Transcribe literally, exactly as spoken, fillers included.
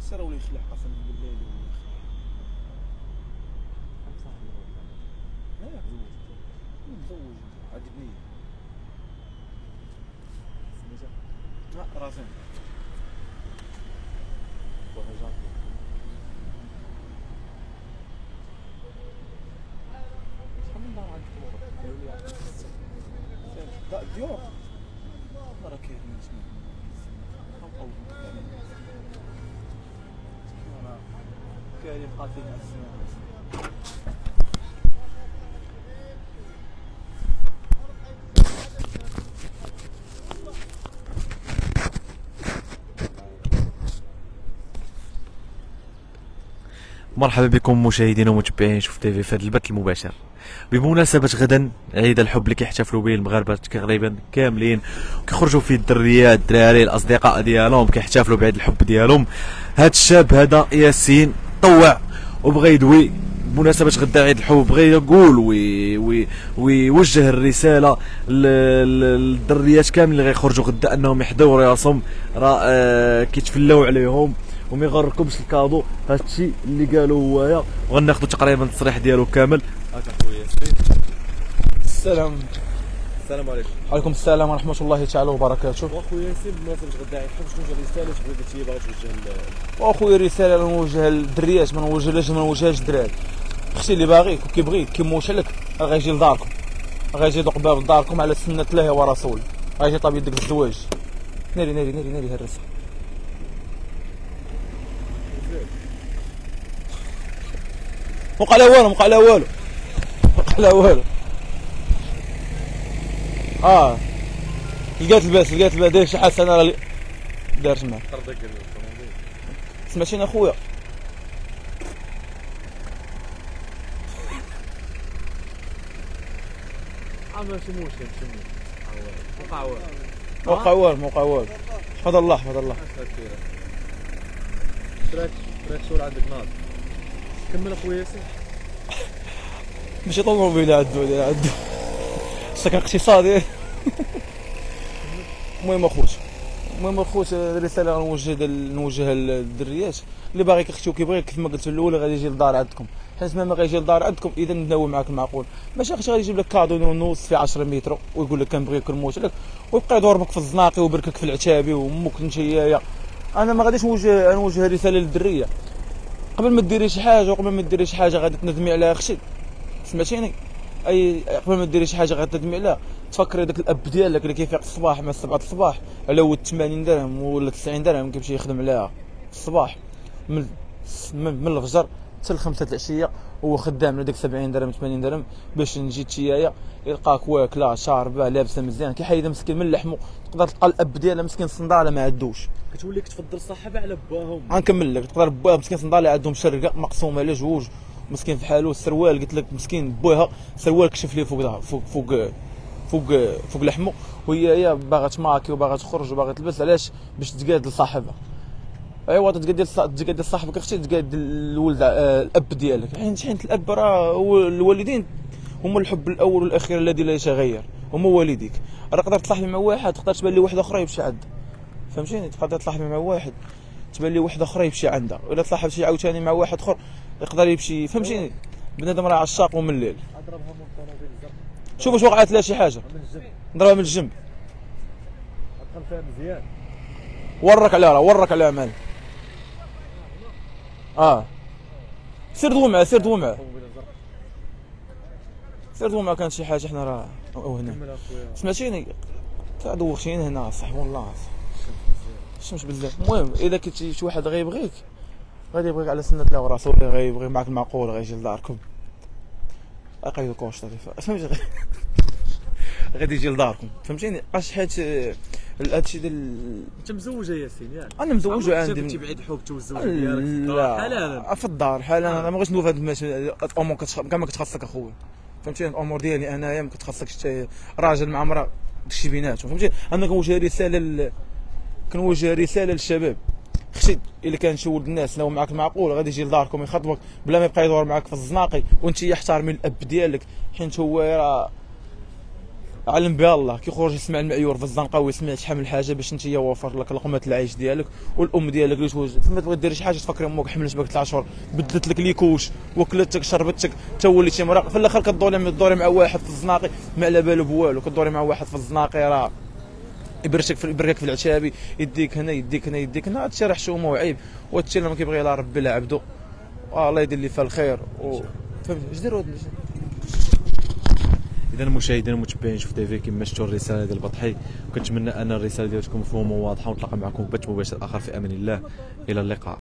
سير ولا يخلع قسما بالله ولا يخلع. لا مزوج عجبني. لا راسين شحال من دار عندكم؟ لا ديور راه كاين نسمع كاين قاتل مع السنان. مرحبا بكم مشاهدينا ومتابعين شوف تيفي في هذا البث المباشر بمناسبة غدا عيد الحب اللي كيحتفلوا به المغاربة تقريبا كاملين، كيخرجوا فيه الدريات الدراري الاصدقاء ديالهم كيحتفلوا بعيد الحب ديالهم. هذا الشاب هذا ياسين طوع وبغى يدوي بمناسبة غدا عيد الحب، بغى يقول وي وي ويوجه الرسالة للدريات كاملين اللي غيخرجوا غدا انهم يحضروا راسهم، راه آه كيتفلاو عليهم وما يغركمش الكادو. هادشي اللي قالوا هوايا وغناخذوا تقريبا التصريح ديالو كامل. هاك اخويا ياسين. السلام السلام عليكم. وعليكم السلام ورحمة الله تعالى وبركاته. واخويا ياسين بمناسبة غدا عيد الحب شنو هي الرسالة اللي بغيتي باغي توجه؟ واخويا الرسالة نوجهها للدريات، ما نوجهلهاش ما نوجههاش للدراري. اختي اللي باغيك وكيبغيك كيموت لك راه غيجي لداركم، راه غيجي يدق باب داركم على سنة الله ورسوله، غيجي طاب يدك الزواج. ناري ناري ناري ناري هالرسالة. موقع لا والو موقع لا والو موقع لا والو. اه لقيت الباس لقيت الباس داير شي حسنه راه دارت معاه. سمعتيني اخويا؟ اه ماشي مشكل ماشي موقع والو موقع والو موقع والو. حفظ الله حفظ الله. تراك تراك صور عندك ناض. كمل اخويا ياسين. ماشي طوموبيل عندو عندو سكن اقتصادي. المهم اخوت المهم اخوت الرساله نوجه نوجهها للدريات اللي باغي كيختي وكيبغيك كيف ما قلت الاولى غادي يجي للدار عندكم، حيت ما غيجي للدار عندكم اذا نتناوب معاك المعقول. ماشي اختي غادي يجيب لك كادو نص في عشرة متر ويقول لك كنبغيك نموت لك ويبقى يضربك في الزناقي ويبركك في العتابي وامك نتيايا. انا ما غاديش نوجه نوجه رساله للدريه قبل ما ديري شي حاجه وقبل ما ديري شي حاجه غادي تندمي عليها اختي. سمعتيني؟ اي قبل ما ديري شي حاجه غادي تندمي عليها تفكري داك الاب ديالك اللي كيفيق الصباح مع سبعة الصباح على ود ثمانين درهم ولا تسعين درهم كيمشي يخدم عليها الصباح من من الفجر حتى الخمسة العشيه هو خدام لديك سبعين درهم ثمانين درهم باش نجي تيايا يلقاك واكله شاربه لابسه مزيان كيحيد مسكين من لحمه. تقدر تلقى الاب ديالها مسكين صنداله ما عندوش، كتولي كتفضل الصحابه على باهم. غنكمل لك. تقدر بوها مسكين صنداله عندهم شرقه مقسومه على جوج مسكين في حاله. السروال قلت لك مسكين بوها سروال كشف ليه فوق ده فوق فوق فوق فوق لحمه وهي هي باغا تماكي وباغا تخرج وباغا تلبس. علاش؟ باش تقاد لصاحبها. ايوا تقاد تقاد صاحبك اختي تقاد الولد الاب ديالك. حيت حيت الاب راه هو الوالدين هما الحب الاول والاخير الذي لا يتغير، هما والديك. راه تقدر تصاحبي مع واحد تقدر تبان لي واحد اخرى يمشي عندها، فهمتيني؟ تقدر تصاحبي مع واحد تبان لي واحد اخرى يمشي عندها، ولا تصاحب شي عاوتاني مع واحد اخر يقدر يمشي. فهمتيني؟ بنادم راه عشاق ومن الليل. شوف واش وقعت لها شي حاجه نضربها من الجنب دخل فيها مزيان. ورك عليها راه ورك عليها مال. اه سير دو معاه سير دو معاه سير دو معاه. كانت شي حاجه حنا راه هنا. سمعتيني؟ تا دوختيني هنا صح والله الشمس بزاف. المهم اذا كنت شي واحد غيبغيك غادي يبغيك على سنة الله ورسوله، غيبغي معاك المعقول غيجي لداركم غيقيدو الكوش فهمتي؟ غادي يجي لداركم فهمتيني؟ اش حيت هادشي ديال انت مزوجه ياسين ياك؟ انا مزوج عندي كنتي بعيد حب توزوج ديالك لا في الدار حالا. انا ما بغيتش ندوي في هاد الامور كاع ما كتخصك اخويا فهمتيني؟ الامور ديالي انايا ما كتخصكش انت راجل مع مرا داكشي بيناتهم فهمتي؟ انا كنوجه رساله ل... كنوجه رساله للشباب. اختي الا كان شي ولد الناس لو معاك المعقول غادي يجي لداركم يخاطبك بلا ما يبقى يدور معاك في الزناقي، وانت احترمي الاب ديالك حيت هو راه علم بها الله، كيخرج يسمع المعيور في الزنقه ويسمع شحال من حاجه باش انت يوفر لك لقمه العيش ديالك، والام ديالك اللي توجد فما تبغي دير شي حاجه تفكري امك حملت بك ثلاث اشهر بدلت لك ليكوش وكلتك شربتك حتى وليتي مراق، في الاخر كدوري دوري مع واحد في الزناقي ما على بالو بوالو، كدوري مع واحد في الزناقي راه يبرشك في يبرك في العتابي، يديك هنا يديك هنا يديك هنا، هادشي راه حشومه وعيب، وهادشي اللي ما كيبغي لا ربي لا عبدو، الله يدير لي فيها الخير و فهمت اش ديروا. اذا المشاهدين والمتابعين شوف تيفي كما شفتوا الرساله ديال بطحي، وكنتمنى ان الرساله ديالكم مفهومه وواضحه، ونتلاقى معكم في بث مباشر اخر في امان الله، الى اللقاء.